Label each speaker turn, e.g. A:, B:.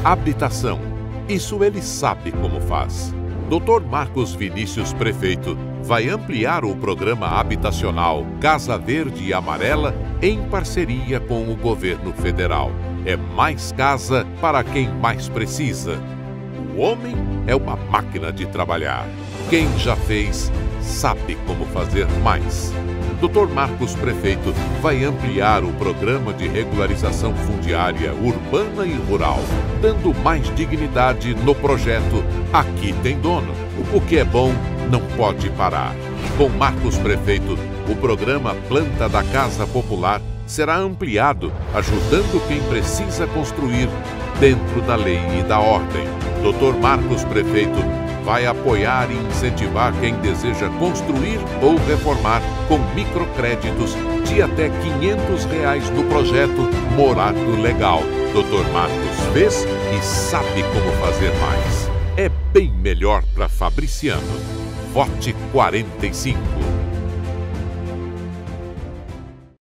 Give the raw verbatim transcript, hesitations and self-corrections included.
A: Habitação. Isso ele sabe como faz. doutor Marcos Vinícius Prefeito vai ampliar o programa habitacional Casa Verde e Amarela em parceria com o governo federal. É mais casa para quem mais precisa. O homem é uma máquina de trabalhar. Quem já fez, sabe como fazer mais. doutor Marcos Prefeito vai ampliar o programa de regularização fundiária urbana e rural, dando mais dignidade no projeto Aqui Tem Dono. O que é bom não pode parar. Com Marcos Prefeito, o programa Planta da Casa Popular será ampliado, ajudando quem precisa construir dentro da lei e da ordem. doutor Marcos Prefeito vai apoiar e incentivar quem deseja construir ou reformar com microcréditos de até quinhentos reais no projeto Morato Legal. doutor Marcos fez e sabe como fazer mais. É bem melhor para Fabriciano. Vote quarenta e cinco.